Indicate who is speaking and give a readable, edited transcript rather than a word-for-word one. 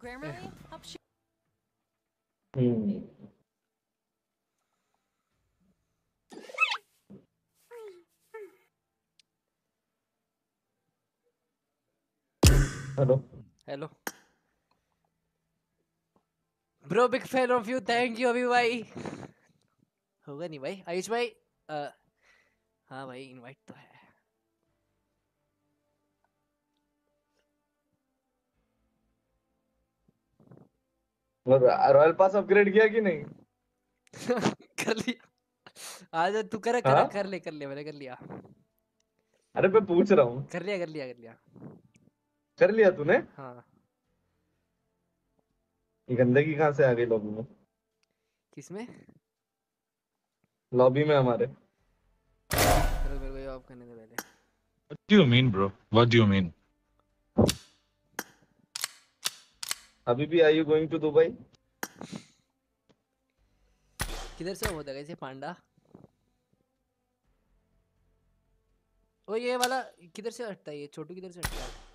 Speaker 1: Grammarly, help share.
Speaker 2: Hello
Speaker 3: hello bro, big fan of you, thank you अभी भाई। होगा नहीं भाई आयुष भाई। हाँ भाई इनवाइट तो है।
Speaker 2: रॉयल पास अपग्रेड किया कि नहीं?
Speaker 3: कर लिया। आज तू
Speaker 2: हाँ
Speaker 3: कर ले मैंने कर लिया।
Speaker 2: अरे मैं पूछ रहा हूँ।
Speaker 3: कर लिया।
Speaker 2: कर लिया तूने?
Speaker 3: हाँ।
Speaker 2: ये गंदगी कहाँ से आ गई लॉबी में?
Speaker 3: किसमें?
Speaker 2: लॉबी में हमारे।
Speaker 3: चलो मेरे को ये ऑफ करने दे पहले।
Speaker 4: What do you mean, bro? What do you mean?
Speaker 2: अभी भी are you going to Dubai?
Speaker 3: किधर से होता है कैसे पांडा? ओ ये वाला किधर से हटता है? ये छोटू किधर से हटता है?